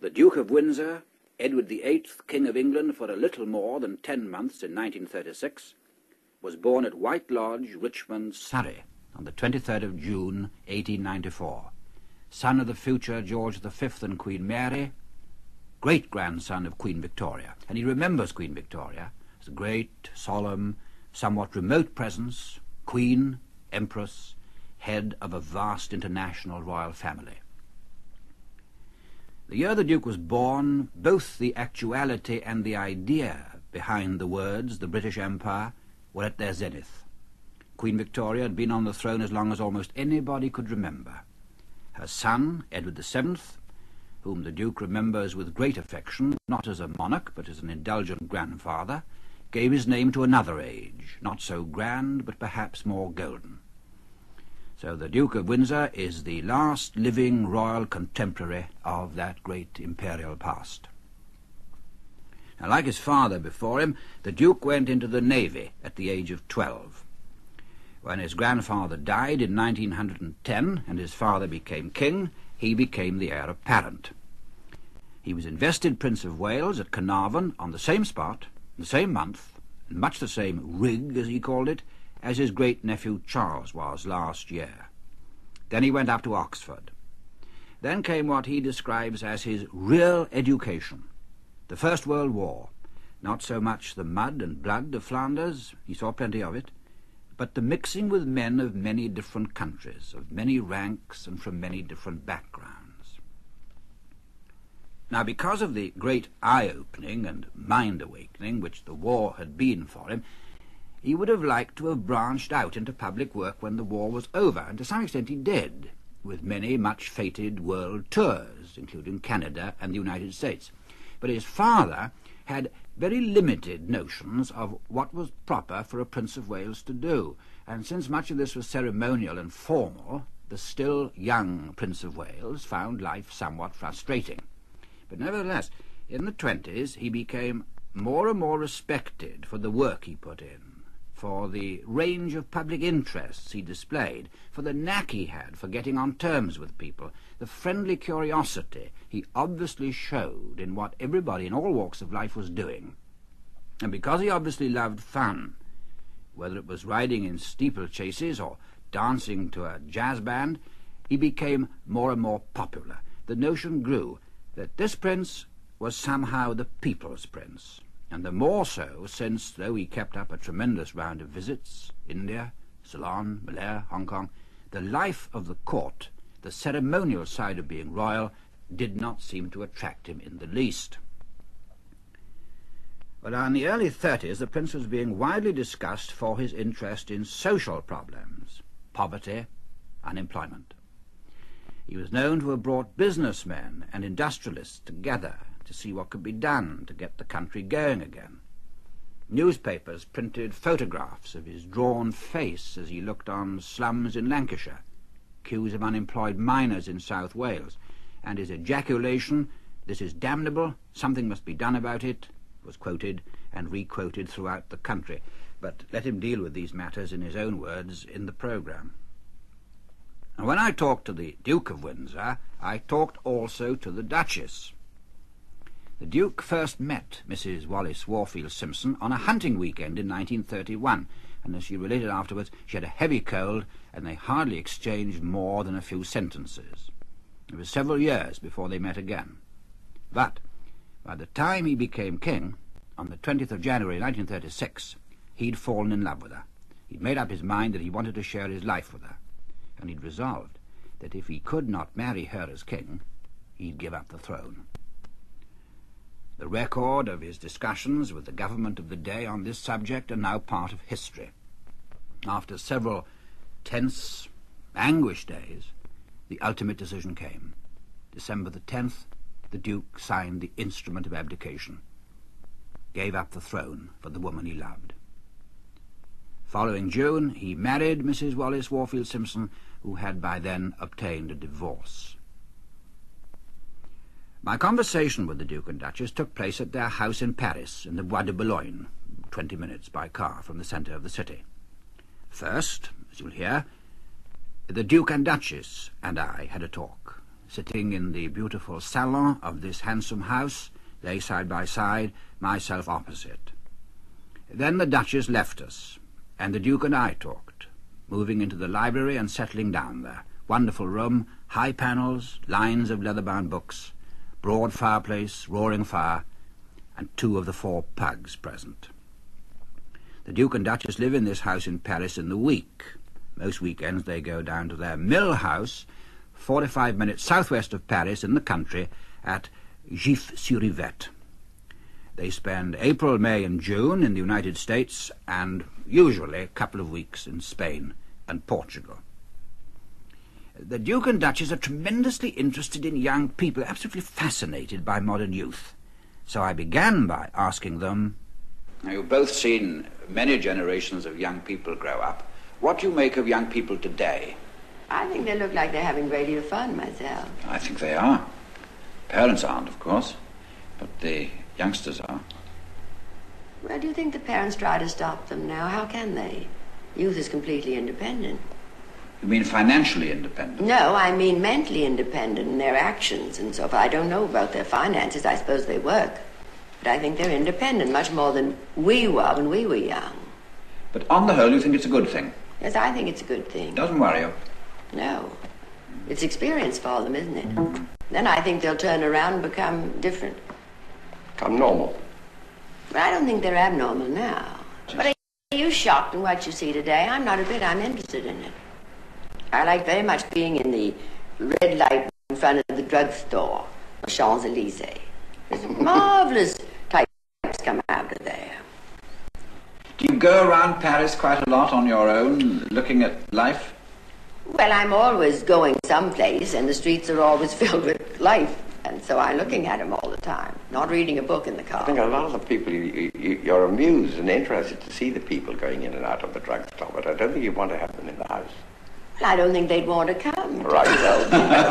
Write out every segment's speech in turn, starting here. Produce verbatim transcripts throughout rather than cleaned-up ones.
The Duke of Windsor, Edward the Eighth, King of England for a little more than ten months in nineteen thirty-six, was born at White Lodge, Richmond, Surrey, on the twenty-third of June, eighteen ninety-four, son of the future George the Fifth and Queen Mary, great-grandson of Queen Victoria. And he remembers Queen Victoria as a great, solemn, somewhat remote presence, queen, empress, head of a vast international royal family. The year the Duke was born, both the actuality and the idea behind the words the British Empire were at their zenith. Queen Victoria had been on the throne as long as almost anybody could remember. Her son, Edward the Seventh, whom the Duke remembers with great affection, not as a monarch but as an indulgent grandfather, gave his name to another age, not so grand but perhaps more golden. So the Duke of Windsor is the last living royal contemporary of that great imperial past. Now, like his father before him, the Duke went into the Navy at the age of twelve. When his grandfather died in nineteen ten and his father became king, he became the heir apparent. He was invested Prince of Wales at Carnarvon on the same spot, the same month, and much the same rig, as he called it, as his great-nephew Charles was last year. Then he went up to Oxford. Then came what he describes as his real education, the First World War, not so much the mud and blood of Flanders, he saw plenty of it, but the mixing with men of many different countries, of many ranks and from many different backgrounds. Now, because of the great eye-opening and mind-awakening which the war had been for him, he would have liked to have branched out into public work when the war was over, and to some extent he did, with many much-fated world tours, including Canada and the United States. But his father had very limited notions of what was proper for a Prince of Wales to do, and since much of this was ceremonial and formal, the still young Prince of Wales found life somewhat frustrating. But nevertheless, in the twenties he became more and more respected for the work he put in, for the range of public interests he displayed, for the knack he had for getting on terms with people, the friendly curiosity he obviously showed in what everybody in all walks of life was doing. And because he obviously loved fun, whether it was riding in steeplechases or dancing to a jazz band, he became more and more popular. The notion grew that this prince was somehow the people's prince, and the more so since, though he kept up a tremendous round of visits, India, Ceylon, Malaya, Hong Kong, the life of the court, the ceremonial side of being royal, did not seem to attract him in the least. But in the early thirties, the prince was being widely discussed for his interest in social problems, poverty, unemployment. He was known to have brought businessmen and industrialists together to see what could be done to get the country going again. Newspapers printed photographs of his drawn face as he looked on slums in Lancashire, queues of unemployed miners in South Wales, and his ejaculation, "This is damnable, something must be done about it," was quoted and re-quoted throughout the country. But let him deal with these matters in his own words in the programme. And when I talked to the Duke of Windsor, I talked also to the Duchess. The Duke first met Mrs Wallis Simpson on a hunting weekend in nineteen thirty-one, and as she related afterwards, she had a heavy cold, and they hardly exchanged more than a few sentences. It was several years before they met again. But by the time he became king, on the twentieth of January nineteen thirty-six, he'd fallen in love with her. He'd made up his mind that he wanted to share his life with her, and he'd resolved that if he could not marry her as king, he'd give up the throne. The record of his discussions with the government of the day on this subject are now part of history. After several tense, anguished days, the ultimate decision came. December the tenth, the Duke signed the instrument of abdication, gave up the throne for the woman he loved. Following June, he married Mrs Wallis Simpson, who had by then obtained a divorce. My conversation with the Duke and Duchess took place at their house in Paris, in the Bois de Boulogne, twenty minutes by car from the centre of the city. First, as you'll hear, the Duke and Duchess and I had a talk, sitting in the beautiful salon of this handsome house, they side by side, myself opposite. Then the Duchess left us, and the Duke and I talked, moving into the library and settling down there. Wonderful room, high panels, lines of leather-bound books, broad fireplace, roaring fire, and two of the four pugs present. The Duke and Duchess live in this house in Paris in the week. Most weekends they go down to their mill house, forty-five minutes southwest of Paris in the country, at Gif-sur-Yvette. They spend April, May and June in the United States and usually a couple of weeks in Spain and Portugal. The Duke and Duchess are tremendously interested in young people, absolutely fascinated by modern youth. So I began by asking them, now you've both seen many generations of young people grow up. What do you make of young people today? I think they look like they're having a great deal of fun myself. I think they are. Parents aren't, of course, but the youngsters are. Well, do you think the parents try to stop them now? How can they? Youth is completely independent. You mean financially independent? No, I mean mentally independent in their actions and so forth. I don't know about their finances. I suppose they work. But I think they're independent, much more than we were when we were young. But on the whole, you think it's a good thing? Yes, I think it's a good thing. Doesn't worry you? No. It's experience for them, isn't it? Then I think they'll turn around and become different. Become normal. But I don't think they're abnormal now. Just... But are you shocked in what you see today? I'm not a bit. I'm interested in it. I like very much being in the red light in front of the drugstore, the Champs-Élysées. There's marvelous types come out of there. Do you go around Paris quite a lot on your own, looking at life? Well, I'm always going someplace, and the streets are always filled with life. And so I'm looking at them all the time, not reading a book in the car. I think a lot of the people, you, you, you're amused and interested to see the people going in and out of the drugstore, but I don't think you want to have them in the house. Well, I don't think they'd want to come. Right, so.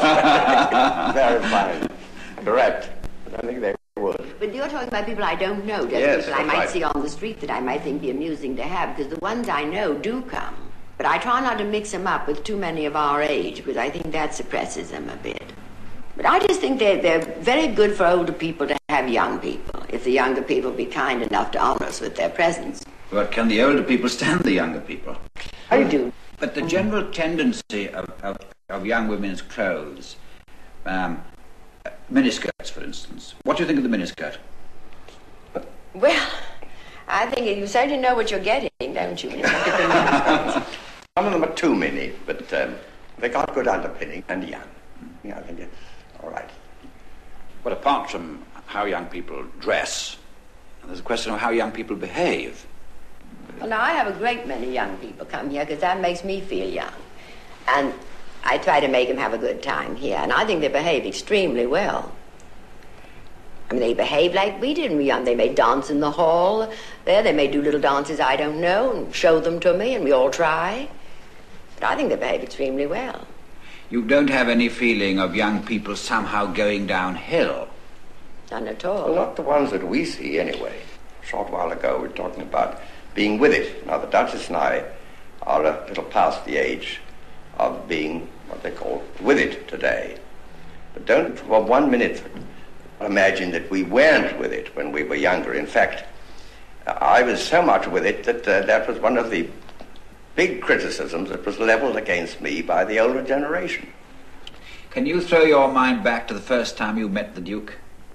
Very fine. Correct. I don't think they would. But you're talking about people I don't know, just yes, people I might right. see on the street that I might think be amusing to have, because the ones I know do come. But I try not to mix them up with too many of our age, because I think that suppresses them a bit. But I just think they're, they're very good for older people to have young people, if the younger people be kind enough to honor us with their presence. But can the older people stand the younger people? I do. But the general tendency of, of, of young women's clothes, um, miniskirts, for instance. What do you think of the miniskirt? Well, I think you certainly know what you're getting, don't you, when you look at the miniskirts? Some of them are too mini, but um, they got good underpinning and young. Yeah, I think it's all right. But apart from how young people dress, there's a question of how young people behave. Well, now, I have a great many young people come here because that makes me feel young. And I try to make them have a good time here, and I think they behave extremely well. I mean, they behave like we did when we were young. They may dance in the hall there. They may do little dances I don't know and show them to me, and we all try. But I think they behave extremely well. You don't have any feeling of young people somehow going downhill? None at all. Well, not the ones that we see, anyway. A short while ago, we were talking about being with it. Now, the Duchess and I are a little past the age of being what they call with it today. But don't for one minute imagine that we weren't with it when we were younger. In fact, I was so much with it that uh, that was one of the big criticisms that was leveled against me by the older generation. Can you throw your mind back to the first time you met the Duke?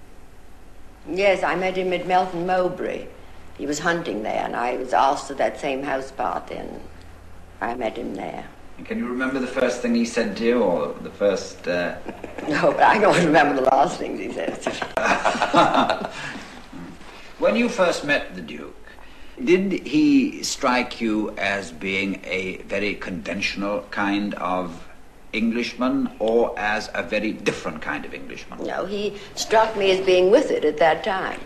Yes, I met him at Melton Mowbray. He was hunting there, and I was asked to that same house party, and I met him there. And can you remember the first thing he said to you, or the first... Uh... No, but I don't remember the last things he said to me. When you first met the Duke, did he strike you as being a very conventional kind of Englishman, or as a very different kind of Englishman? No, he struck me as being with it at that time.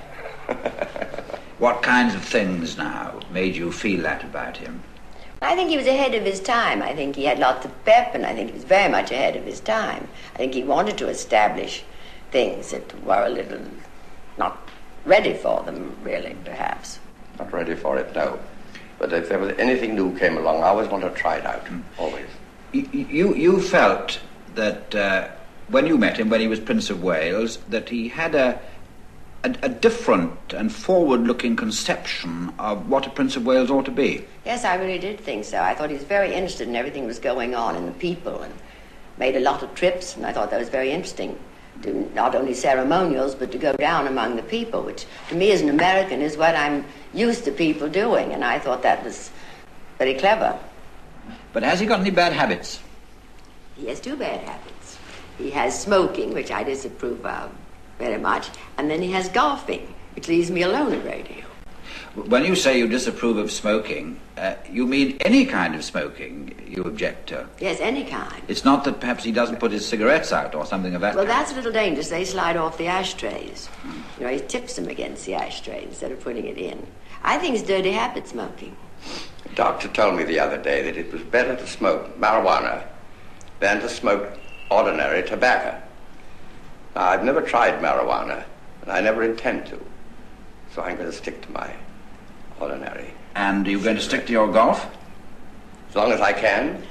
What kinds of things now made you feel that about him? I think he was ahead of his time. I think he had lots of pep, and I think he was very much ahead of his time. I think he wanted to establish things that were a little not ready for them, really, perhaps. Not ready for it, no. But if there was anything new came along, I always wanted to try it out, mm. always. You, you, you felt that uh, when you met him, when he was Prince of Wales, that he had a, a, a different and forward-looking conception of what a Prince of Wales ought to be. Yes, I really did think so. I thought he was very interested in everything that was going on in the people, and made a lot of trips, and I thought that was very interesting. To not only ceremonials, but to go down among the people, which to me as an American is what I'm used to people doing, and I thought that was very clever. But has he got any bad habits? He has two bad habits. He has smoking, which I disapprove of very much, and then he has golfing, which leaves me alone a great deal. When you say you disapprove of smoking, uh, you mean any kind of smoking you object to? Yes, any kind. It's not that perhaps he doesn't put his cigarettes out or something of that Well, kind? that's a little dangerous. They slide off the ashtrays. You know, he tips them against the ashtray instead of putting it in. I think it's dirty habit, smoking. The doctor told me the other day that it was better to smoke marijuana than to smoke ordinary tobacco. Now, I've never tried marijuana, and I never intend to, so I'm going to stick to my ordinary. And are you going to stick to your golf? As long as I can.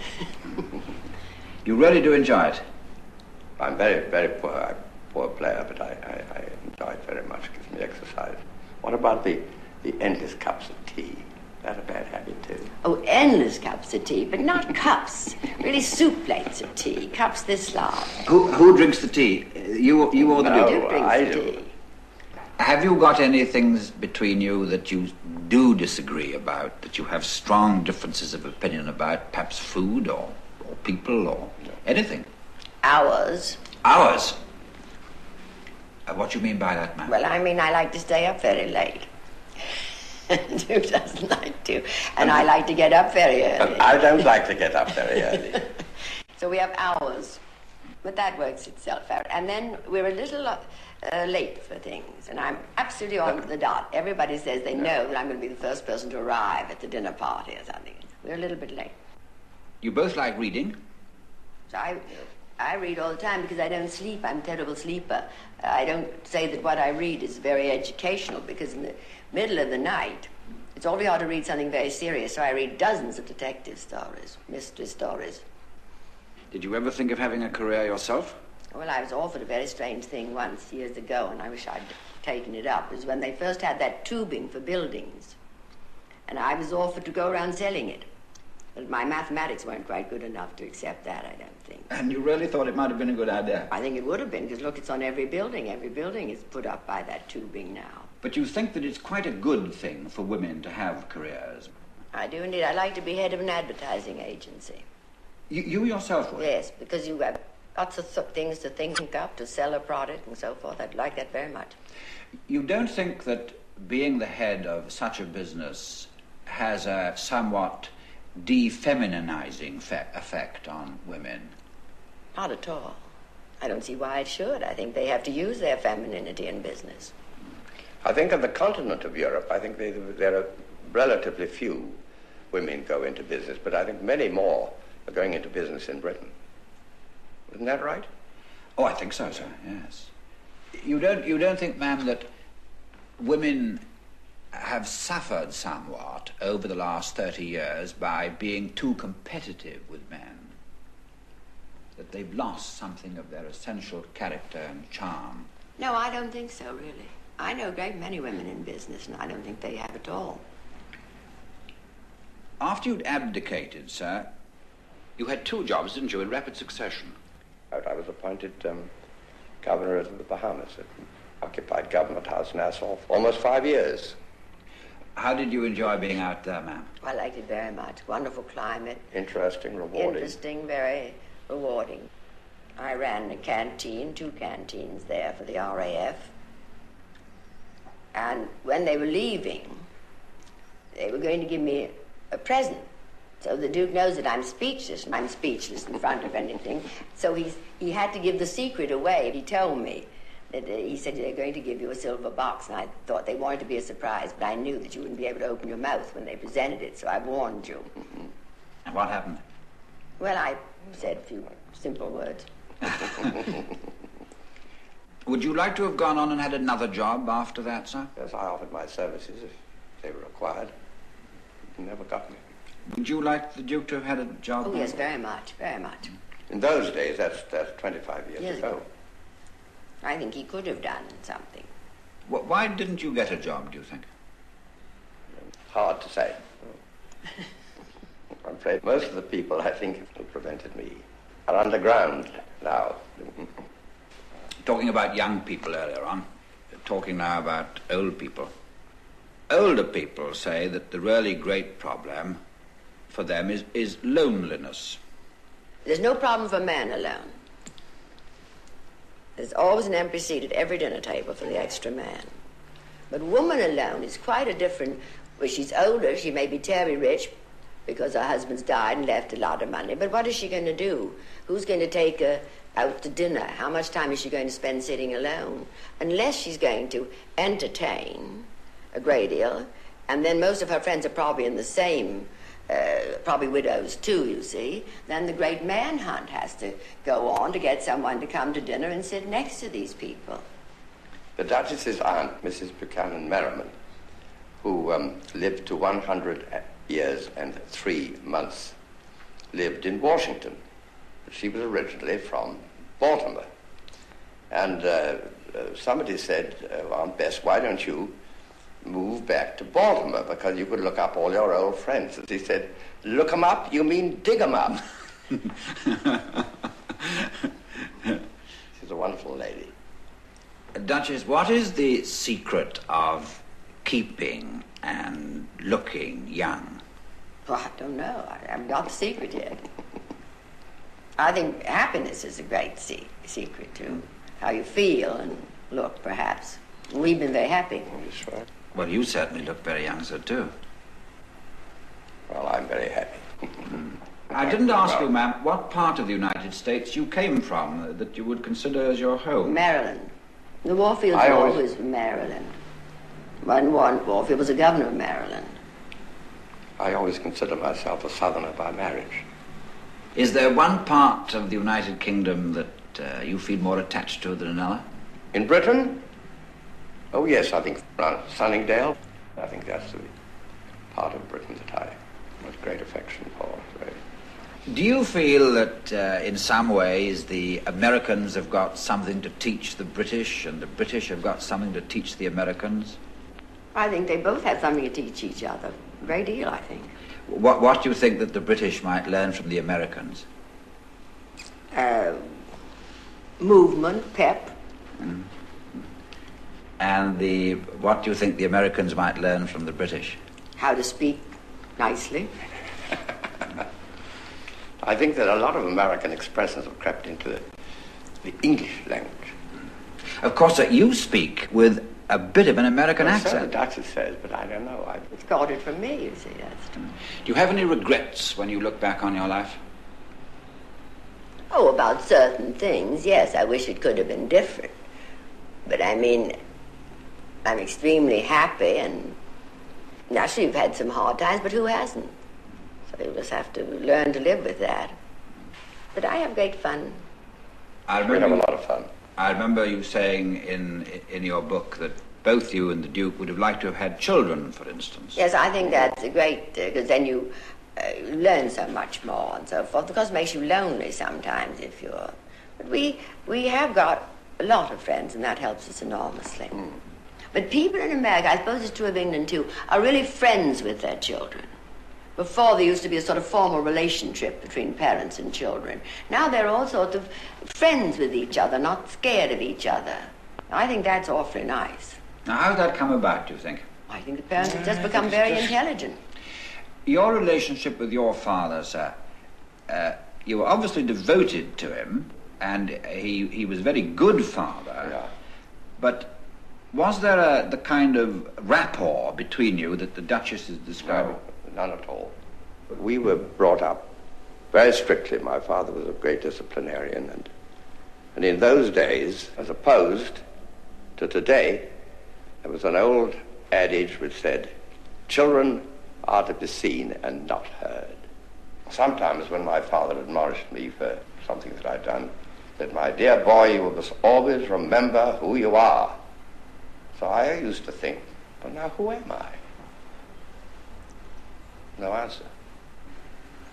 You really do enjoy it? I'm very, very poor, I'm a poor player, but I, I, I enjoy it very much. It gives me exercise. What about the, the endless cups of tea? That's a bad habit, too. Oh, endless cups of tea, but not cups. Really soup plates of tea, cups this large. Who, who drinks the tea? You, you or the No, Duke? Duke drinks I the do. tea. Have you got any things between you that you do disagree about, that you have strong differences of opinion about, perhaps food or, or people or anything? Hours. Hours? Uh, what do you mean by that, ma'am? Well, I mean, I like to stay up very late. Duke doesn't like to. And I like to get up very early. But I don't like to get up very early. So we have hours. But that works itself out. And then we're a little uh, late for things. And I'm absolutely on the dot. Everybody says they know that I'm going to be the first person to arrive at the dinner party or something. We're a little bit late. You both like reading? So I, I read all the time because I don't sleep. I'm a terrible sleeper. Uh, I don't say that what I read is very educational because in the middle of the night, it's awfully hard to read something very serious. So I read dozens of detective stories, mystery stories. Did you ever think of having a career yourself? Well, I was offered a very strange thing once, years ago, and I wish I'd taken it up. It was when they first had that tubing for buildings. And I was offered to go around selling it. But my mathematics weren't quite good enough to accept that, I don't think. And you really thought it might have been a good idea? I think it would have been, because look, it's on every building. Every building is put up by that tubing now. But you think that it's quite a good thing for women to have careers? I do indeed. I like to be head of an advertising agency. You, you yourself would? Yes, because you have lots of th- things to think up, to sell a product and so forth. I'd like that very much. You don't think that being the head of such a business has a somewhat defemininizing fe- effect on women? Not at all. I don't see why it should. I think they have to use their femininity in business. I think on the continent of Europe, I think they, there are relatively few women go into business, but I think many more are going into business in Britain. Isn't that right? Oh, I think so, sir, yes. You don't, you don't think, ma'am, that women have suffered somewhat over the last thirty years by being too competitive with men? That they've lost something of their essential character and charm? No, I don't think so, really. I know a great many women in business, and I don't think they have at all. After you'd abdicated, sir, you had two jobs, didn't you, in rapid succession? I was appointed um, governor of the Bahamas, occupied Government House, Nassau, for almost five years. How did you enjoy being out there, ma'am? I liked it very much. Wonderful climate. Interesting, rewarding. Interesting, very rewarding. I ran a canteen, two canteens there for the R A F. And when they were leaving, they were going to give me a present. So the Duke knows that I'm speechless, and I'm speechless in front of anything. So he's, he had to give the secret away. He told me that uh, he said they're going to give you a silver box, and I thought they wanted to be a surprise, but I knew that you wouldn't be able to open your mouth when they presented it, so I warned you. And what happened? Well, I said a few simple words. Would you like to have gone on and had another job after that, sir? Yes, I offered my services if they were required. He never got me. Would you like the Duke to have had a job? Oh, yes, very much, very much. In those days, that's, that's twenty-five years Years ago. ago. I think he could have done something. Wh- Why didn't you get a job, do you think? Hard to say. I'm afraid most of the people, I think, who prevented me are underground now. Talking about young people earlier on, talking now about old people. Older people say that the really great problem for them is, is loneliness. There's no problem for man alone. There's always an empty seat at every dinner table for the extra man. But woman alone is quite a different... When she's older, she may be terribly rich because her husband's died and left a lot of money. But what is she going to do? Who's going to take her out to dinner? How much time is she going to spend sitting alone? Unless she's going to entertain a great deal. And then most of her friends are probably in the same... Uh, probably widows too, you see, then the great manhunt has to go on to get someone to come to dinner and sit next to these people. The Duchess's aunt, Missus Buchanan Merriman, who um, lived to one hundred years and three months, lived in Washington. She was originally from Baltimore. And uh, uh, somebody said, uh, Aunt Bess, why don't you move back to Baltimore, because you could look up all your old friends. And he said, look 'em up? You mean dig 'em up? She's a wonderful lady. Duchess, what is the secret of keeping and looking young? Well, I don't know. I, I've got the secret yet. I think happiness is a great se- secret, too. How you feel and look, perhaps. We've been very happy. That's right. Well, you certainly look very young, sir, too. Well, I'm very happy. I didn't ask you, ma'am, what part of the United States you came from uh, that you would consider as your home. Maryland. The Warfields I were always- always from Maryland. When Warren Warfield was the governor of Maryland. I always consider myself a Southerner by marriage. Is there one part of the United Kingdom that uh, you feel more attached to than another? In Britain? Oh, yes, I think uh, Sunningdale. I think that's the part of Britain that I have great affection for. Very. Do you feel that uh, in some ways the Americans have got something to teach the British and the British have got something to teach the Americans? I think they both have something to teach each other. A great deal, I think. What, what do you think that the British might learn from the Americans? Uh, movement, pep. Mm. And the what do you think the Americans might learn from the British? How to speak nicely. I think that a lot of American expressions have crept into the, the English language. Of course, uh, you speak with a bit of an American Well, so the accent. Duchess says, but I don't know. I, It's got it from me, you see. That's true. Do you have any regrets when you look back on your life? Oh, about certain things, yes. I wish it could have been different. But I mean, I'm extremely happy, and naturally you've had some hard times, but who hasn't? So you just have to learn to live with that. But I have great fun. I we have a remember, lot of fun. I remember you saying in in your book that both you and the Duke would have liked to have had children, for instance. Yes, I think that's a great, because then you uh, learn so much more and so forth, because it makes you lonely sometimes if you're... But we, we have got a lot of friends, and that helps us enormously. Mm. But people in America, I suppose it's true of England too, are really friends with their children. Before, there used to be a sort of formal relationship between parents and children. Now they're all sort of friends with each other, not scared of each other. I think that's awfully nice. Now, how's that come about, do you think? I think the parents have just become very intelligent. Your relationship with your father, sir, uh, you were obviously devoted to him, and he, he was a very good father. Yeah. But was there a, the kind of rapport between you that the Duchess is describing? No, none at all. We were brought up very strictly. My father was a great disciplinarian, and and in those days, as opposed to today, there was an old adage which said, children are to be seen and not heard. Sometimes when my father admonished me for something that I'd done, said, my dear boy, you must always remember who you are. So I used to think, well, now who am I? No answer.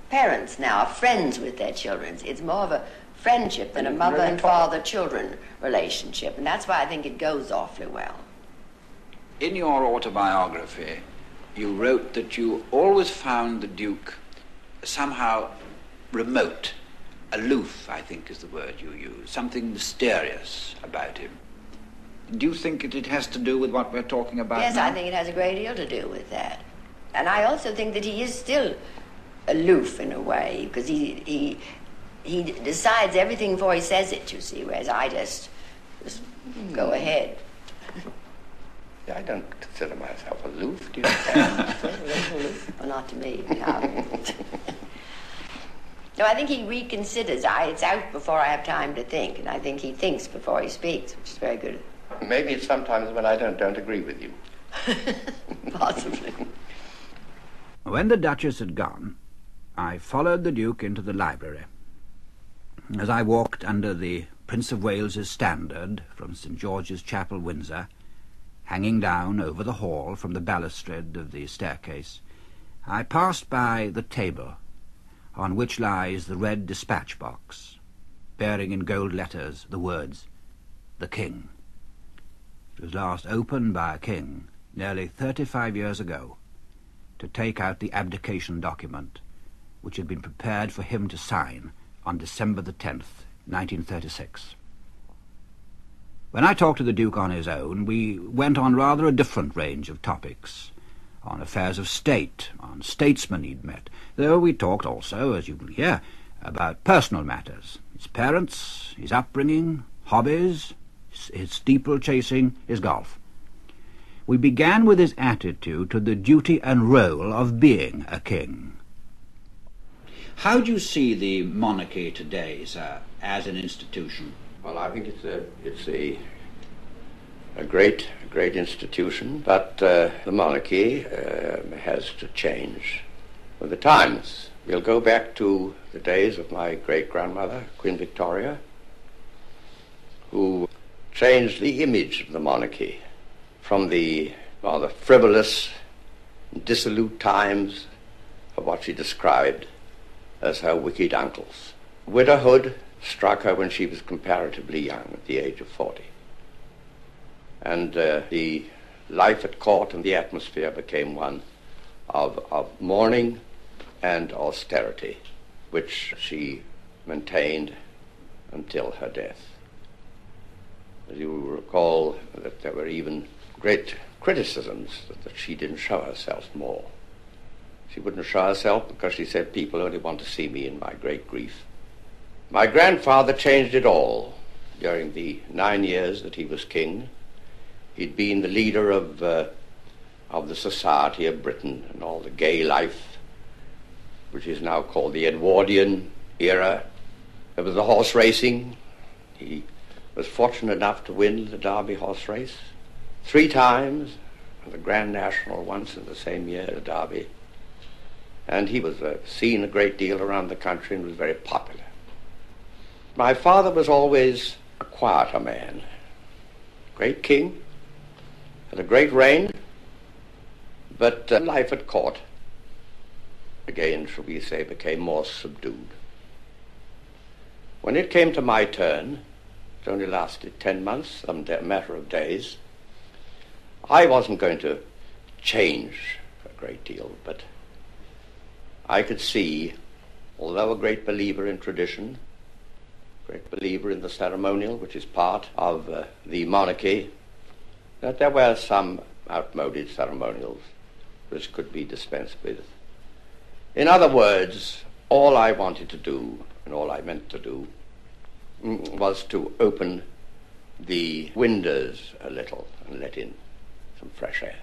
parents now are friends with their children. It's more of a friendship than a mother and father-children relationship, and that's why I think it goes awfully well. In your autobiography, you wrote that you always found the Duke somehow remote, aloof, I think is the word you use, something mysterious about him. Do you think that it has to do with what we're talking about Yes, now? I think it has a great deal to do with that. And I also think that he is still aloof in a way, because he he he decides everything before he says it, you see, whereas I just, just go ahead. Yeah, I don't consider myself aloof, do you? Well, not to me, no. No, I think he reconsiders. I, it's out before I have time to think, and I think he thinks before he speaks, which is very good. Maybe it's sometimes when I don't, don't agree with you. Possibly. When the Duchess had gone, I followed the Duke into the library. As I walked under the Prince of Wales's standard from Saint George's Chapel, Windsor, hanging down over the hall from the balustrade of the staircase, I passed by the table on which lies the red dispatch box, bearing in gold letters the words, "The King." It was last opened by a king nearly thirty-five years ago to take out the abdication document which had been prepared for him to sign on December the tenth, nineteen thirty-six. When I talked to the Duke on his own, we went on rather a different range of topics, on affairs of state, on statesmen he'd met, though we talked also, as you will hear, about personal matters, his parents, his upbringing, hobbies, his steeple-chasing, his golf. We began with his attitude to the duty and role of being a king. How do you see the monarchy today, sir, as an institution? Well, I think it's a it's a a great a great institution, but uh, the monarchy uh, has to change with the times. We'll go back to the days of my great-grandmother, Queen Victoria, who changed the image of the monarchy from the rather frivolous, dissolute times of what she described as her wicked uncles. Widowhood struck her when she was comparatively young, at the age of forty. And uh, the life at court and the atmosphere became one of, of mourning and austerity, which she maintained until her death. As you will recall, that there were even great criticisms that, that she didn't show herself more. She wouldn't show herself because she said, people only want to see me in my great grief. My grandfather changed it all during the nine years that he was king. He'd been the leader of, uh, of the society of Britain and all the gay life, which is now called the Edwardian era. There was the horse racing. He was fortunate enough to win the Derby horse race three times, and the Grand National once in the same year, the Derby. And he was uh, seen a great deal around the country and was very popular. My father was always a quieter man. Great king, had a great reign, but uh, life at court, again, shall we say, became more subdued. When it came to my turn, it only lasted ten months, some de- matter of days, I wasn't going to change a great deal, but I could see, although a great believer in tradition, great believer in the ceremonial, which is part of uh, the monarchy, that there were some outmoded ceremonials which could be dispensed with. In other words, all I wanted to do, and all I meant to do, was to open the windows a little and let in some fresh air.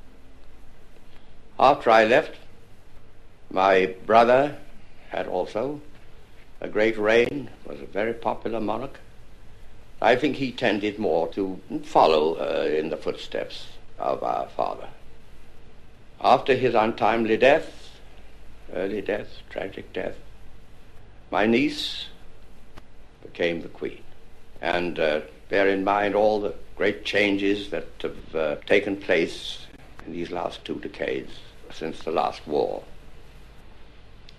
After I left, my brother had also a great reign, was a very popular monarch. I think he tended more to follow uh, in the footsteps of our father. After his untimely death, early death, tragic death, my niece became the queen. And uh, bear in mind all the great changes that have uh, taken place in these last two decades since the last war.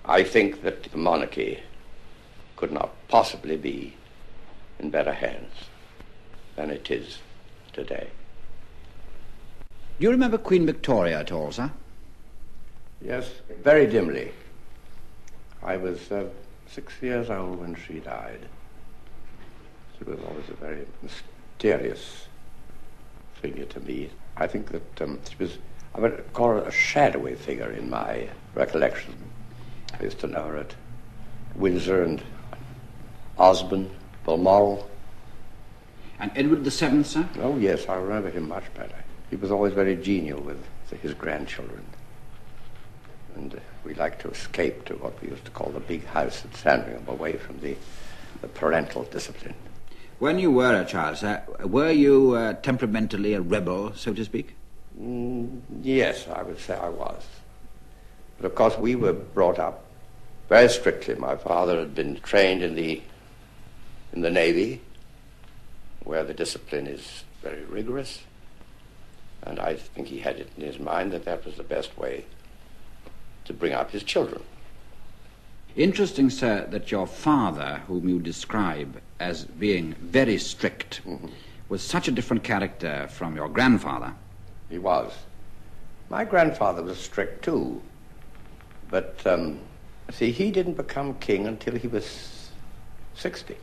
I think that the monarchy could not possibly be in better hands than it is today. Do you remember Queen Victoria at all, sir? Yes, very dimly. I was uh, six years old when she died. She was always a very mysterious figure to me. I think that um, she was, I would call her a shadowy figure in my recollection. I used to know her at Windsor and Osborne, Balmoral. And Edward the Seventh, sir? Oh, yes, I remember him much better. He was always very genial with his grandchildren. And uh, we liked to escape to what we used to call the big house at Sandringham, away from the, the parental discipline. When you were a child, sir, were you uh, temperamentally a rebel, so to speak? Mm, yes, I would say I was. But of course we were brought up very strictly. My father had been trained in the in the Navy, where the discipline is very rigorous, and I think he had it in his mind that that was the best way to bring up his children. Interesting, sir, that your father, whom you describe as being very strict, mm-hmm. was such a different character from your grandfather. He was. My grandfather was strict too, but um, see, he didn't become king until he was sixty.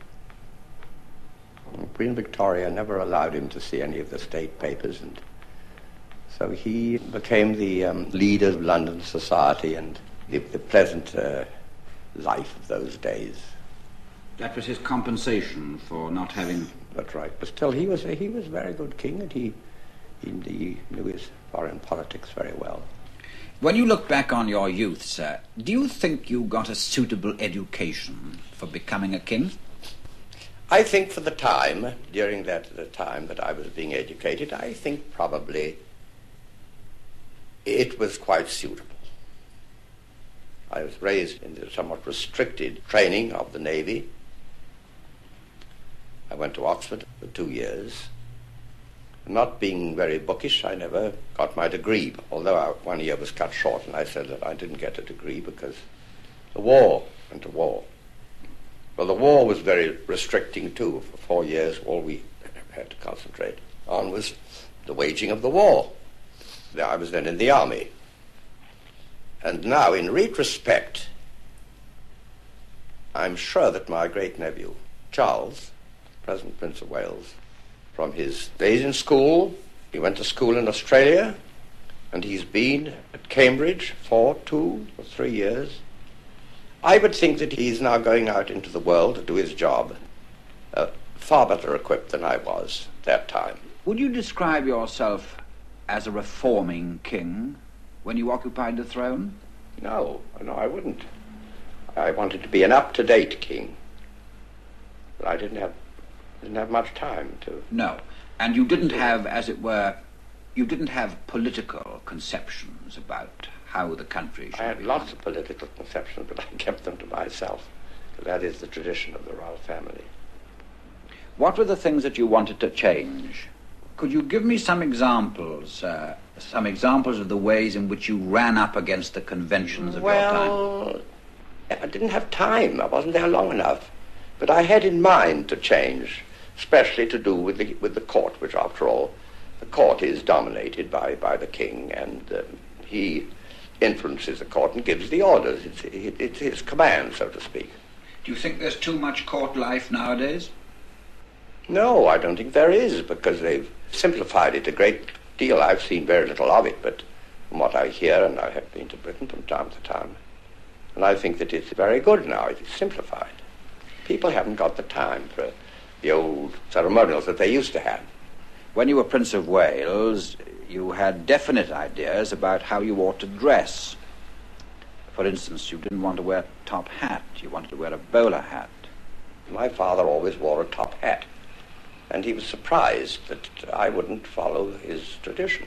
Queen Victoria never allowed him to see any of the state papers, and so he became the um, leader of London society and lived the pleasant uh, life of those days. That was his compensation for not having... That's right. But still, he was a, he was a very good king, and he, he, he knew his foreign politics very well. When you look back on your youth, sir, do you think you got a suitable education for becoming a king? I think for the time, during that the time that I was being educated, I think probably it was quite suitable. I was raised in the somewhat restricted training of the Navy. I went to Oxford for two years. Not being very bookish, I never got my degree, although I, one year was cut short, and I said that I didn't get a degree because the war went to war. Well, the war was very restricting, too. For four years, all we had to concentrate on was the waging of the war. I was then in the army. And now, in retrospect, I'm sure that my great-nephew, Charles, present Prince of Wales, from his days in school, he went to school in Australia, and he's been at Cambridge for two or three years. I would think that he's now going out into the world to do his job, uh, far better equipped than I was at that time. Would you describe yourself as a reforming king when you occupied the throne? No, no, I wouldn't. I wanted to be an up-to-date king, but I didn't have didn't have much time to... No, and you didn't have, as it were, you didn't have political conceptions about how the country should be. I had lots of political conceptions, but I kept them to myself, because that is the tradition of the royal family. What were the things that you wanted to change? Could you give me some examples, uh, some examples of the ways in which you ran up against the conventions of well, your time? Well, I didn't have time. I wasn't there long enough. But I had in mind to change, especially to do with the with the court, which, after all, the court is dominated by, by the king, and um, he influences the court and gives the orders. It's, it, it's his command, so to speak. Do you think there's too much court life nowadays? No, I don't think there is, because they've simplified it a great deal. I've seen very little of it, but from what I hear, and I have been to Britain from time to time, and I think that it's very good now. It is simplified. People haven't got the time for the old ceremonials that they used to have. When you were Prince of Wales, you had definite ideas about how you ought to dress. For instance, you didn't want to wear a top hat. You wanted to wear a bowler hat. My father always wore a top hat, and he was surprised that I wouldn't follow his tradition.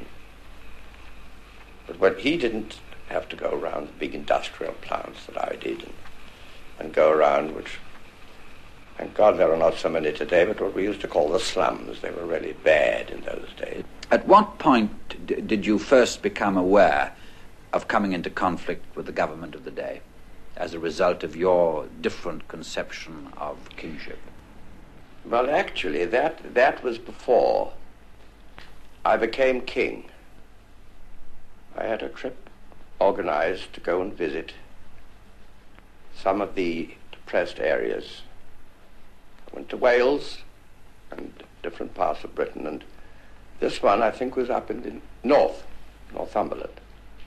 But when he didn't have to go around the big industrial plants that I did, and, and go around, which, thank God there are not so many today, but what we used to call the slums. They were really bad in those days. At what point d- did you first become aware of coming into conflict with the government of the day? as a result of your different conception of kingship? Well, actually, that, that was before I became king. I had a trip organized to go and visit some of the depressed areas. I went to Wales and different parts of Britain, and this one, I think, was up in the north, Northumberland.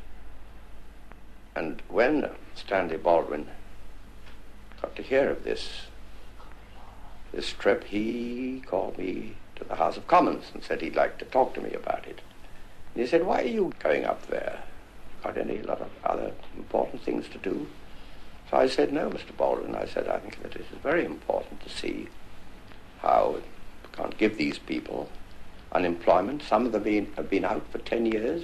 And when Stanley Baldwin got to hear of this, this trip, he called me to the House of Commons and said he'd like to talk to me about it. And he said, "Why are you going up there? Got any lot of other important things to do?" So I said, "No, Mister Baldwin." I said, "I think that it is very important to see how we can't give these people unemployment. Some of them been, have been out for ten years.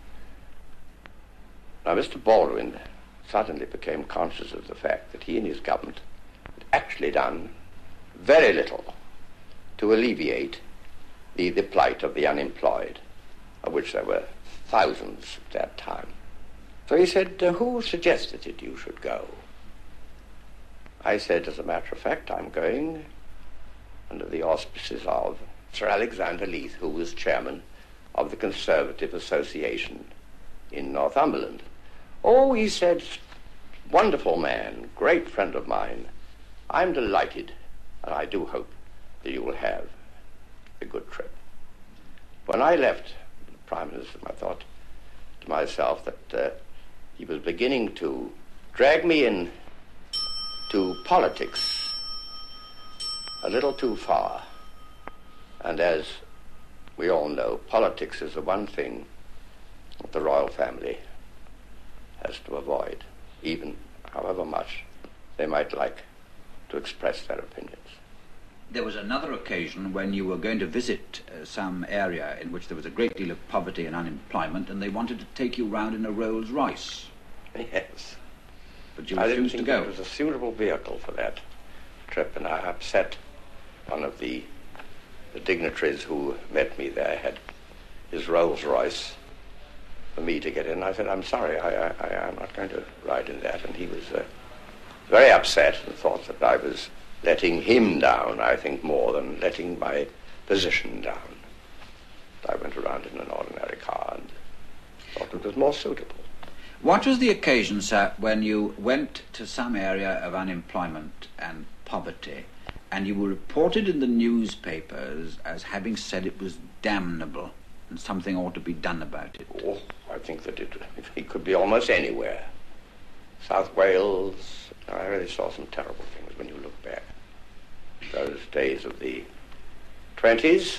Now, Mister Baldwin suddenly became conscious of the fact that he and his government had actually done very little to alleviate the, the plight of the unemployed, of which there were thousands at that time. So he said, uh, "Who suggested that you should go?" I said, "As a matter of fact, I'm going under the auspices of Sir Alexander Leith, who was chairman of the Conservative Association in Northumberland." "Oh," he said, "wonderful man, great friend of mine. I'm delighted, and I do hope that you will have a good trip." When I left the Prime Minister, I thought to myself that uh, he was beginning to drag me in to politics a little too far. And as we all know, politics is the one thing that the royal family has to avoid, even however much they might like to express their opinions. There was another occasion when you were going to visit uh, some area in which there was a great deal of poverty and unemployment, and they wanted to take you round in a Rolls Royce. Yes. But you I didn't refused to think go. it was a suitable vehicle for that trip, and I upset one of the, the dignitaries who met me there. Had his Rolls Royce for me to get in. I said, "I'm sorry, I, I, I'm not going to ride in that." And he was uh, very upset and thought that I was letting him down, I think, more than letting my position down. I went around in an ordinary car and thought it was more suitable. What was the occasion, sir, when you went to some area of unemployment and poverty, and you were reported in the newspapers as having said it was damnable and something ought to be done about it? Oh, I think that it, it could be almost anywhere. South Wales, I really saw some terrible things when you look back. Those days of the twenties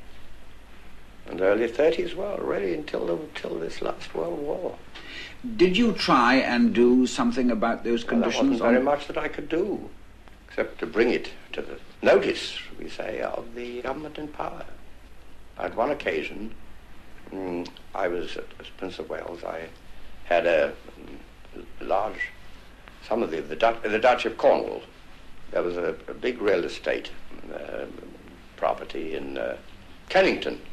and early thirties, well, really until, the, until this last World War. Did you try and do something about those Well, conditions? there wasn't very much that I could do, except to bring it to the notice, we say, of the government in power. On one occasion, mm, I was, as Prince of Wales, I had a large, some of the, the, Dutch, the Duchy of Cornwall, there was a, a big real estate uh, property in uh, Kennington,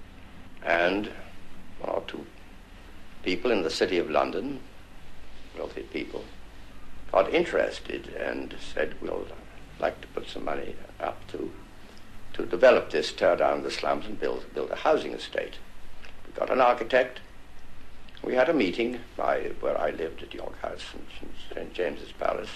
and one or two people in the city of London, wealthy people, got interested and said, "We'll like to put some money up to to develop this, tear down the slums and build build a housing estate." We got an architect. We had a meeting by where I lived at York House in Saint James's Palace.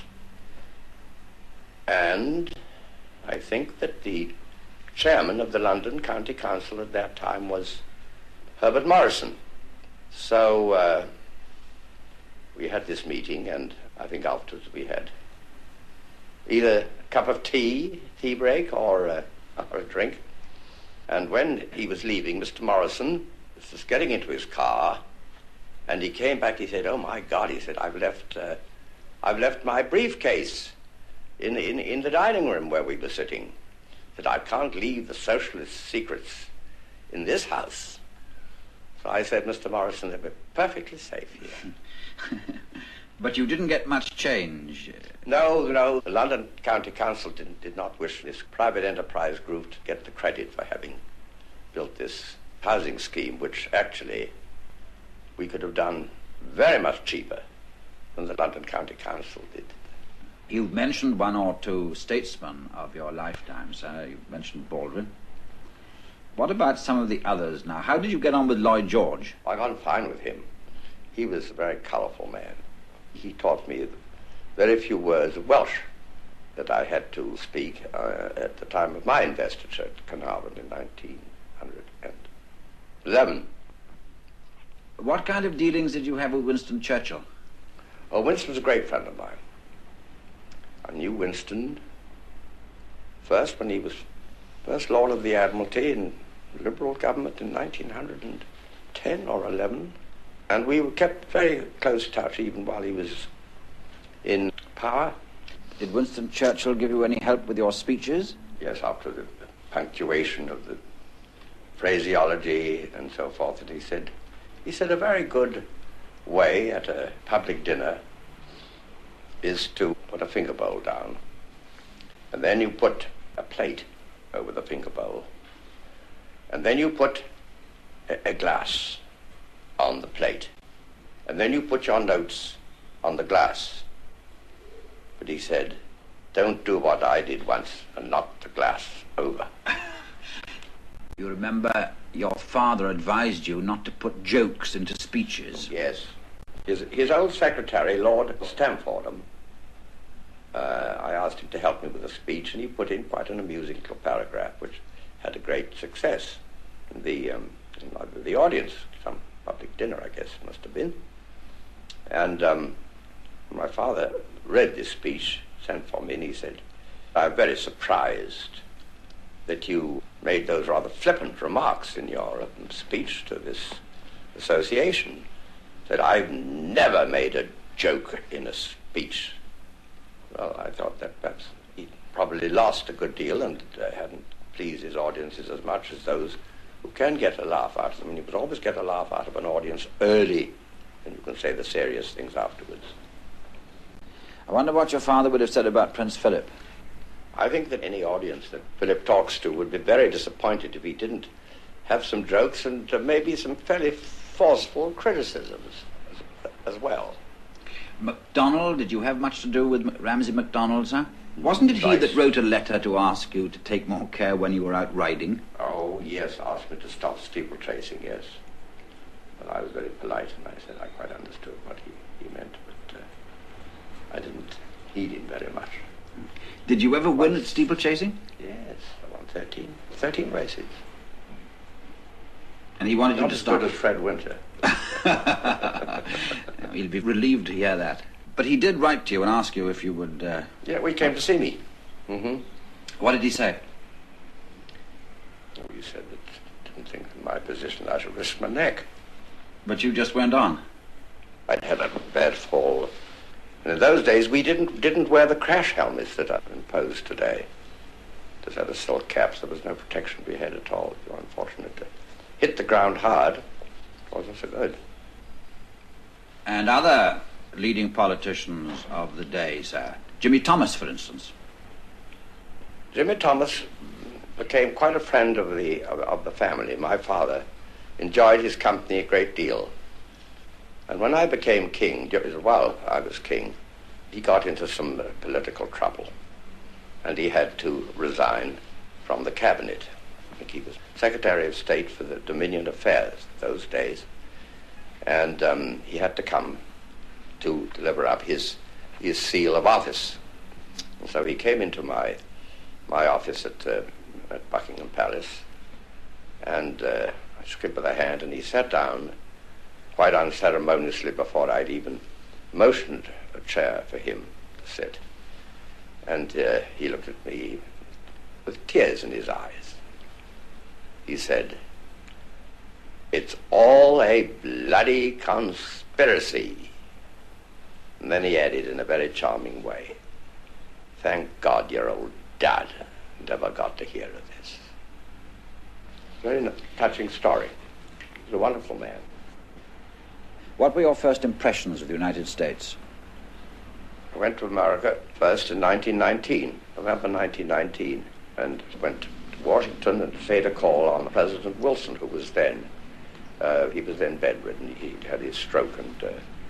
And I think that the chairman of the London County Council at that time was Herbert Morrison. So uh, we had this meeting, and I think afterwards we had either a cup of tea, tea break, or, uh, or a drink. And when he was leaving, Mister Morrison was just getting into his car, and he came back. He said, "Oh my God," he said, "I've left, uh, I've left my briefcase in, in in the dining room where we were sitting. That I can't leave the socialist secrets in this house." So I said, "Mister Morrison, they'll be perfectly safe here." But you didn't get much change. No, no. The London County Council did, did not wish this private enterprise group to get the credit for having built this housing scheme, which actually we could have done very much cheaper than the London County Council did. You've mentioned one or two statesmen of your lifetime, sir. You've mentioned Baldwin. What about some of the others now? How did you get on with Lloyd George? I got on fine with him. He was a very colourful man. He taught me very few words of Welsh that I had to speak uh, at the time of my investiture at Carnarvon in nineteen eleven. What kind of dealings did you have with Winston Churchill? Oh, Winston was a great friend of mine. I knew Winston first when he was First Lord of the Admiralty in Liberal government in nineteen ten or eleven. And we were kept very close touch even while he was in power. Did Winston Churchill give you any help with your speeches? Yes, after the, the punctuation of the phraseology and so forth. And he said, he said a very good way at a public dinner is to put a finger bowl down. And then you put a plate over the finger bowl. And then you put a, a glass on the plate. And then you put your notes on the glass. But he said, don't do what I did once and knock the glass over. You remember your father advised you not to put jokes into speeches. Yes. His, his old secretary, Lord Stamfordham, uh, I asked him to help me with a speech, and he put in quite an amusing little paragraph, which had a great success in the, um, in the audience. Some public dinner, I guess, it must have been. And um, my father read this speech, sent for me, and he said, I'm very surprised that you made those rather flippant remarks in your um, speech to this association. That I've never made a joke in a speech. Well, I thought that perhaps he probably lost a good deal and uh, hadn't pleased his audiences as much as those who can get a laugh out of them. And you could always get a laugh out of an audience early, and you can say the serious things afterwards. I wonder what your father would have said about Prince Philip. I think that any audience that Philip talks to would be very disappointed if he didn't have some jokes and uh, maybe some fairly forceful criticisms as, as well. MacDonald, did you have much to do with Ramsay MacDonald, sir? Wasn't it he Right. that wrote a letter to ask you to take more care when you were out riding? Oh, yes, asked me to stop steeplechasing, yes. Well, I was very polite, and I said I quite understood what he, he meant, but uh, I didn't heed him very much. Did you ever win at steeplechasing? Yes, I won thirteen, thirteen races. And he wanted Not you to as stop. good as Fred Winter. He'll be relieved to hear that. But he did write to you and ask you if you would... Uh... Yeah, well, he came to see me. Mm-hmm. What did he say? Oh, he said that didn't think in my position I should risk my neck. But you just went on. I'd had a bad fall. And in those days, we didn't didn't wear the crash helmets that are imposed today. Just had a silk cap, so there was no protection we had at all. You were unfortunate to hit the ground hard. It wasn't so good. And other leading politicians of the day, sir. Jimmy Thomas, for instance. Jimmy Thomas became quite a friend of the of, of the family. My father enjoyed his company a great deal. And when I became king, while I was king, he got into some uh, political trouble. And he had to resign from the cabinet. I think he was Secretary of State for the Dominion Affairs those days. And um, he had to come to deliver up his his seal of office. And so he came into my my office at, uh, at Buckingham Palace, and uh, I shook him by the hand, and he sat down quite unceremoniously before I'd even motioned a chair for him to sit. And uh, he looked at me with tears in his eyes. He said, "It's all a bloody conspiracy." And then he added in a very charming way, "Thank God your old dad never got to hear of this." Very touching story. He's a wonderful man. What were your first impressions of the United States? I went to America first in nineteen nineteen, November nineteen nineteen, and went to Washington and paid a call on President Wilson, who was then, uh, he was then bedridden. He had his stroke, and uh,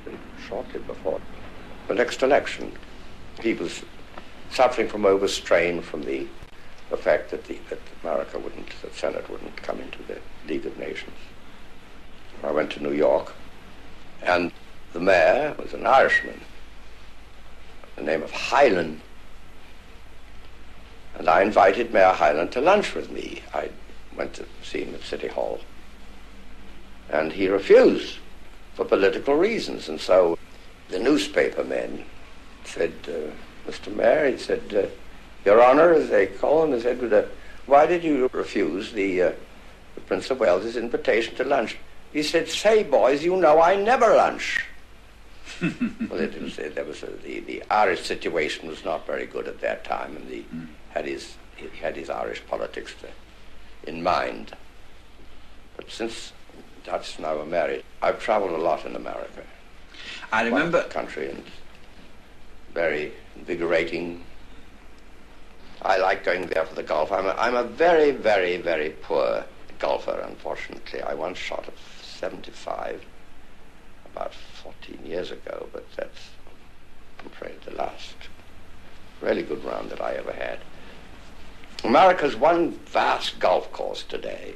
shortly before the next election. He was suffering from overstrain from the, the fact that, the, that America wouldn't, the Senate wouldn't come into the League of Nations. I went to New York, and the mayor was an Irishman, the name of Hylan. And I invited Mayor Hylan to lunch with me. I went to see him at City Hall. And he refused for political reasons. And so the newspaper men said, uh, Mister Mayor, he said, uh, Your Honor, as they call him, he said, uh, why did you refuse the, uh, the Prince of Wales's invitation to lunch? He said, say, boys, you know I never lunch. Well, it was, uh, there was a, the, the Irish situation was not very good at that time, and the, mm. had his, he had his Irish politics to, in mind. But since Duchess and I were married, I've traveled a lot in America. I remember... The country, and very invigorating. I like going there for the golf. I'm a, I'm a very, very, very poor golfer, unfortunately. I once shot a seventy-five about fourteen years ago, but that's, I'm afraid, the last really good round that I ever had. America's one vast golf course today,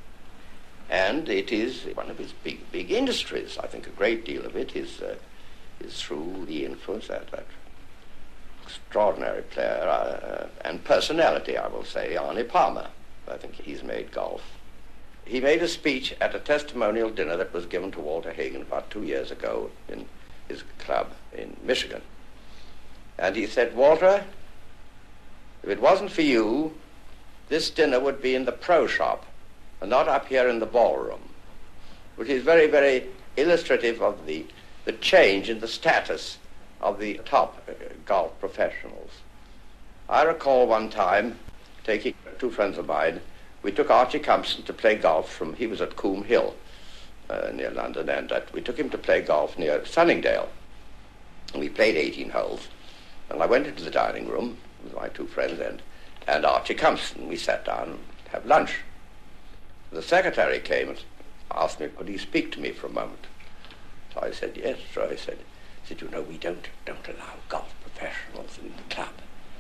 and it is one of its big, big industries. I think a great deal of it is uh, is through the influence that that extraordinary player uh, and personality, I will say, Arnie Palmer. I think he's made golf. He made a speech at a testimonial dinner that was given to Walter Hagen about two years ago in his club in Michigan. And he said, Walter, if it wasn't for you, this dinner would be in the pro shop and not up here in the ballroom, which is very, very illustrative of the, the change in the status of the top uh, golf professionals. I recall one time taking two friends of mine. We took Archie Compson to play golf from, he was at Coombe Hill uh, near London, and uh, we took him to play golf near Sunningdale. And we played eighteen holes. And I went into the dining room with my two friends and, and Archie Compson. We sat down and had lunch. The secretary came and asked me, could he speak to me for a moment? So I said, yes, sir. I said, I said, you know, we don't, don't allow golf professionals in the club.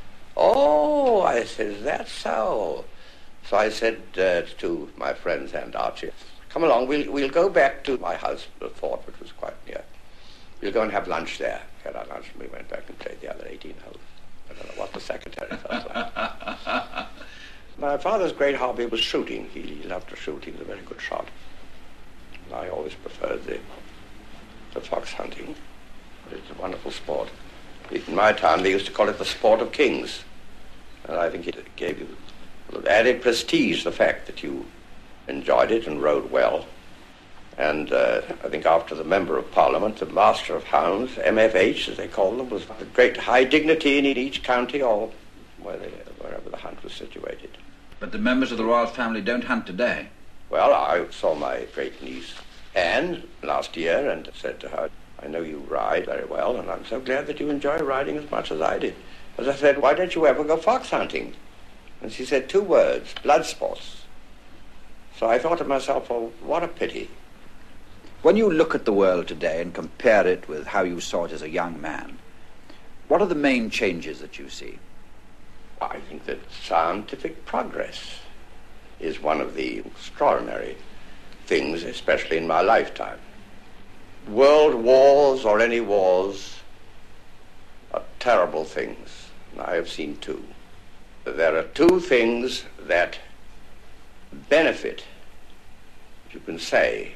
Oh, I said, is that so? So I said uh, to my friends and Archie, come along, we'll, we'll go back to my house, the fort, which was quite near. We'll go and have lunch there. We had our lunch and we went back and played the other eighteen holes. I don't know what the secretary felt like. My father's great hobby was shooting. He, he loved to shoot. He was a very good shot. And I always preferred the, the fox hunting. It's a wonderful sport. In my time, they used to call it the sport of kings. And I think it gave you added prestige, the fact that you enjoyed it and rode well. And uh, I think after the Member of Parliament, the Master of Hounds, M F H, as they call them, was a great high dignity in each county or where they, wherever the hunt was situated. But the members of the royal family don't hunt today. Well, I saw my great niece Anne last year and said to her, I know you ride very well, and I'm so glad that you enjoy riding as much as I did. As I said, why don't you ever go fox hunting? And she said two words, blood sports. So I thought to myself, well, what a pity. When you look at the world today and compare it with how you saw it as a young man, what are the main changes that you see? I think that scientific progress is one of the extraordinary things, especially in my lifetime. World wars or any wars are terrible things, and I have seen two. There are two things that benefit, if you can say,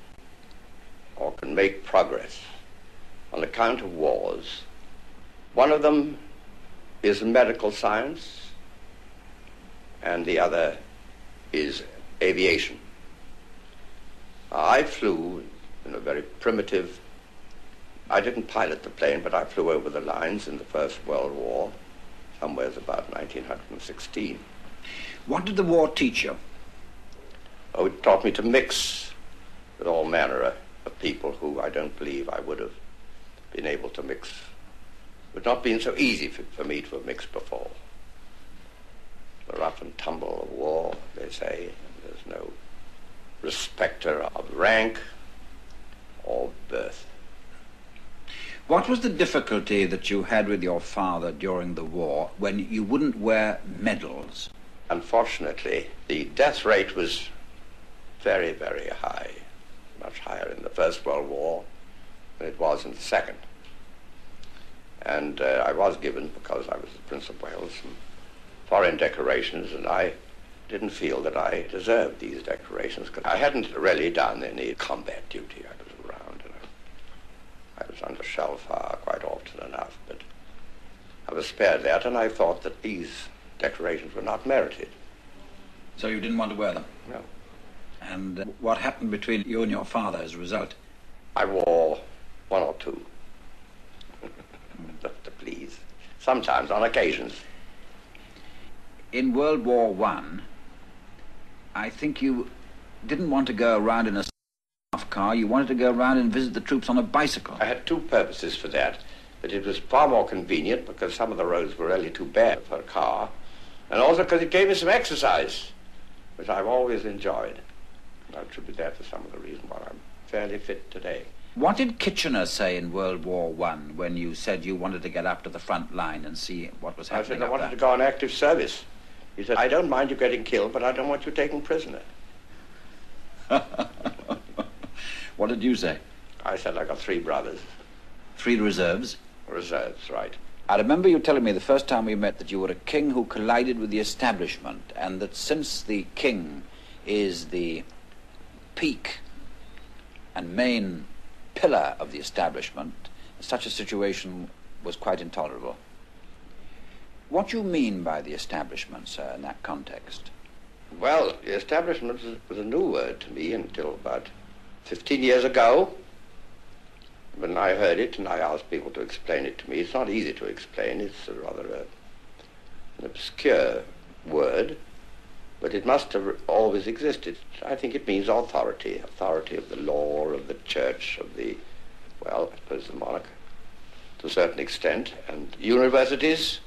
or can make progress on account of wars. One of them is medical science, and the other is aviation. I flew in a very primitive, I didn't pilot the plane, but I flew over the lines in the First World War, somewhere about nineteen sixteen. What did the war teach you? Oh, it taught me to mix with all manner of, of people who I don't believe I would have been able to mix. It would not been so easy for, for me to have mixed before. The rough and tumble of war, they say, there's no respecter of rank or birth. What was the difficulty that you had with your father during the war when you wouldn't wear medals? Unfortunately, the death rate was very, very high, much higher in the First World War than it was in the Second. And uh, I was given, because I was the Prince of Wales, some foreign decorations, and I didn't feel that I deserved these decorations, because I hadn't really done any combat duty. I was around, and I, I was under shell fire quite often enough, but I was spared that, and I thought that these decorations were not merited. So you didn't want to wear them? No. And uh, what happened between you and your father as a result? I wore one or two, just to please, sometimes on occasions. In World War One, I think you didn't want to go around in a staff car, you wanted to go around and visit the troops on a bicycle. I had two purposes for that, but it was far more convenient because some of the roads were really too bad for a car, and also because it gave me some exercise, which I've always enjoyed. I attribute that to some of the reason why I'm fairly fit today. What did Kitchener say in World War One when you said you wanted to get up to the front line and see what was I happening? said I up wanted there? to go on active service. He said, I don't mind you getting killed, but I don't want you taken prisoner. What did you say? I said I got three brothers. Three reserves? Reserves, right. I remember you telling me the first time we met that you were a king who collided with the establishment, and that since the king is the peak and main pillar of the establishment, such a situation was quite intolerable. What do you mean by the establishment, sir, in that context? Well, the establishment was a new word to me until about fifteen years ago, when I heard it and I asked people to explain it to me. It's not easy to explain. It's a rather a, an obscure word, but it must have always existed. I think it means authority, authority of the law, of the church, of the, well, I suppose the monarch, to a certain extent, and universities,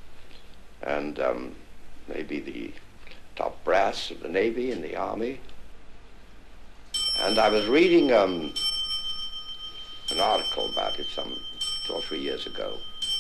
and um, maybe the top brass of the Navy and the Army. And I was reading um, an article about it some two or three years ago,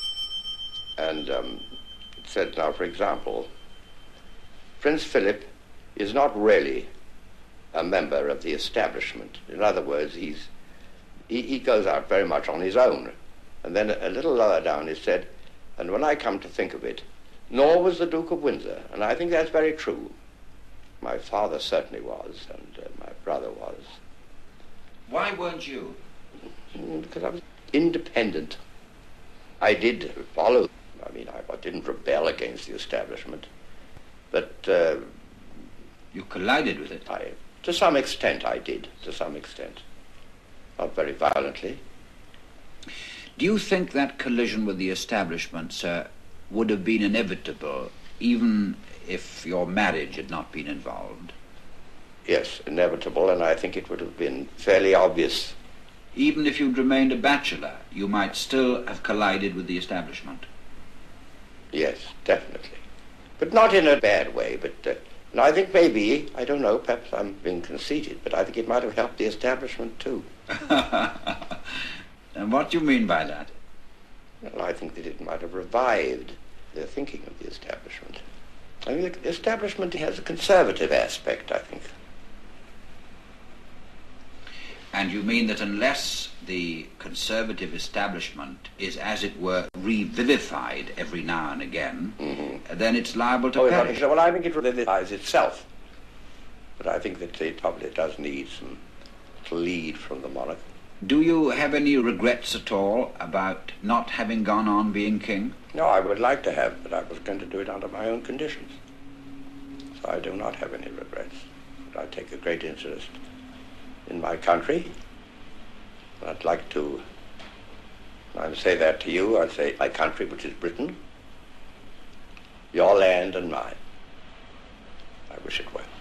and um, it said, now, for example, Prince Philippe is not really a member of the establishment. In other words, he's, he, he goes out very much on his own. And then a, a little lower down it said, and when I come to think of it, nor was the Duke of Windsor. And I think that's very true. My father certainly was, and uh, my brother was. Why weren't you? Because I was independent. I did follow, I mean, I, I didn't rebel against the establishment, but uh, You collided with it? I, to some extent I did, to some extent. Not very violently. Do you think that collision with the establishment, sir, would have been inevitable, even if your marriage had not been involved? Yes, inevitable, and I think it would have been fairly obvious. Even if you'd remained a bachelor, you might still have collided with the establishment? Yes, definitely. But not in a bad way, but uh, and I think maybe, I don't know, perhaps I'm being conceited, but I think it might have helped the establishment too. And what do you mean by that? Well, I think that it might have revived the thinking of the establishment. I mean, the establishment has a conservative aspect, I think. And you mean that unless the conservative establishment is, as it were, revivified every now and again, mm-hmm. then it's liable to oh, perish? Well, I think it revivifies itself. But I think that it probably does need some lead from the monarch. Do you have any regrets at all about not having gone on being king? No, I would like to have, but I was going to do it under my own conditions. So I do not have any regrets. But I take a great interest in my country. I'd like to, I'd say that to you, I'd say my country, which is Britain, your land and mine. I wish it well.